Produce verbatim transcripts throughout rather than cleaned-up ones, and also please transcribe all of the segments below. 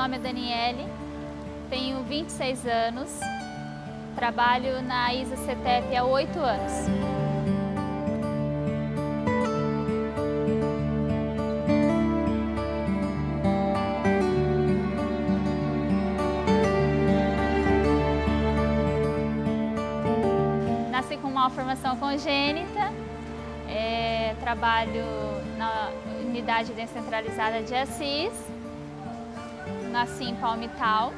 nome é Daniele, tenho vinte e seis anos, trabalho na ISA CETEP há oito anos. Nasci com uma malformação congênita, é, trabalho na unidade descentralizada de Assis, nasci em Palmital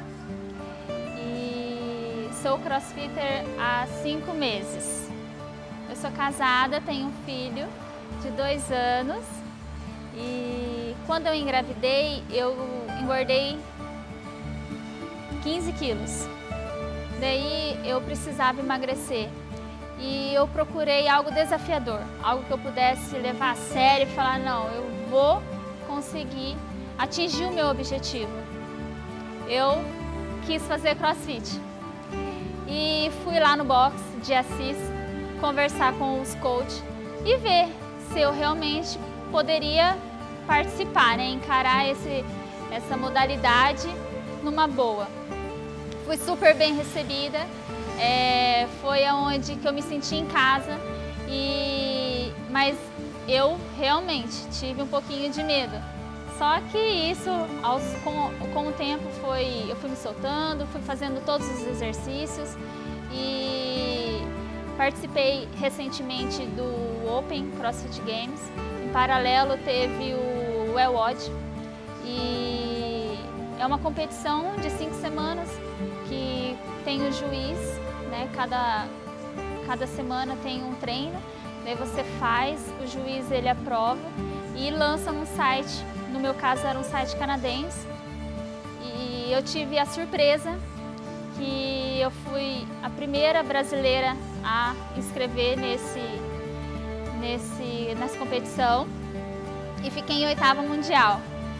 e sou crossfitter há cinco meses. Eu sou casada, tenho um filho de dois anos e quando eu engravidei eu engordei quinze quilos. Daí eu precisava emagrecer. E eu procurei algo desafiador, algo que eu pudesse levar a sério e falar, não, eu vou conseguir atingir o meu objetivo. Eu quis fazer crossfit e fui lá no box de Assis conversar com os coaches e ver se eu realmente poderia participar, né, encarar esse, essa modalidade numa boa. Fui super bem recebida. É, foi onde que eu me senti em casa, e, mas eu realmente tive um pouquinho de medo. Só que isso, aos, com, com o tempo, foi, eu fui me soltando, fui fazendo todos os exercícios e participei recentemente do Open CrossFit Games. Em paralelo teve o W O D e é uma competição de cinco semanas que tem o juiz, né? Cada, cada semana tem um treino, daí você faz, o juiz ele aprova e lança num site, no meu caso era um site canadense, e eu tive a surpresa que eu fui a primeira brasileira a inscrever nesse, nesse, nessa competição e fiquei em oitava mundial.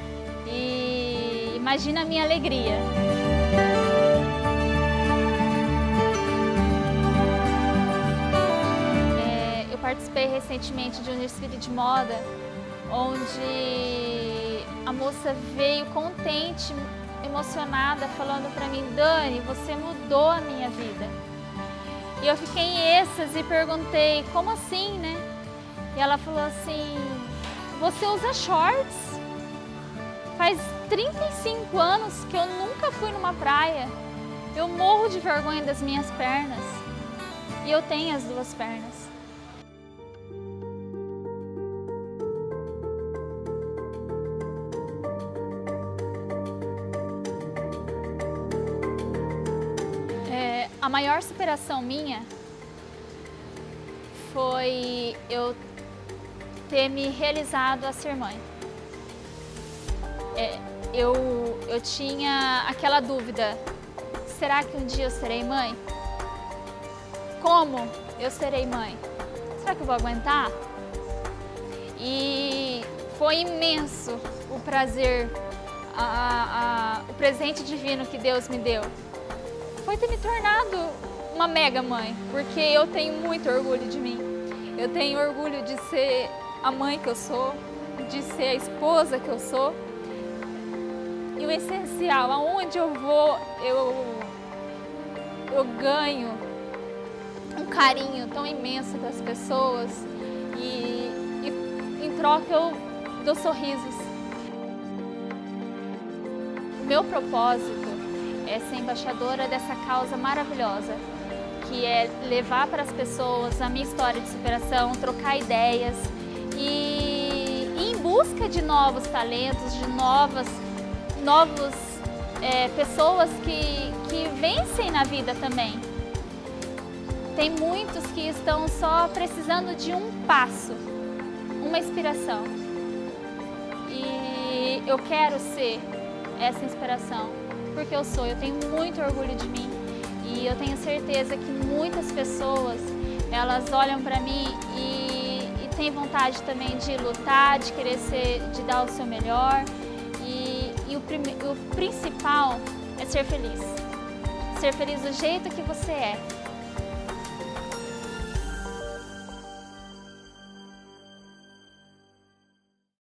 E imagina a minha alegria. Participei recentemente de um desfile de moda, onde a moça veio contente, emocionada, falando para mim, Dani, você mudou a minha vida. E eu fiquei em êxtase e perguntei, como assim, né? E ela falou assim, você usa shorts? Faz trinta e cinco anos que eu nunca fui numa praia. Eu morro de vergonha das minhas pernas. E eu tenho as duas pernas. A maior superação minha foi eu ter me realizado a ser mãe. É, eu, eu tinha aquela dúvida, será que um dia eu serei mãe? Como eu serei mãe? Será que eu vou aguentar? E foi imenso o prazer, a, a, o presente divino que Deus me deu. Foi ter me tornado uma mega mãe, porque eu tenho muito orgulho de mim. Eu tenho orgulho de ser a mãe que eu sou, de ser a esposa que eu sou. E o essencial, aonde eu vou, eu, eu ganho um carinho tão imenso das pessoas e, e em troca eu dou sorrisos. O meu propósito é ser embaixadora dessa causa maravilhosa, que é levar para as pessoas a minha história de superação, trocar ideias e ir em busca de novos talentos, de novas, novos é, pessoas que, que vencem na vida também. Tem muitos que estão só precisando de um passo, uma inspiração. E eu quero ser essa inspiração. Porque eu sou, eu tenho muito orgulho de mim e eu tenho certeza que muitas pessoas, elas olham para mim e, e têm vontade também de lutar, de querer ser, de dar o seu melhor e, e o, o principal é ser feliz, ser feliz do jeito que você é.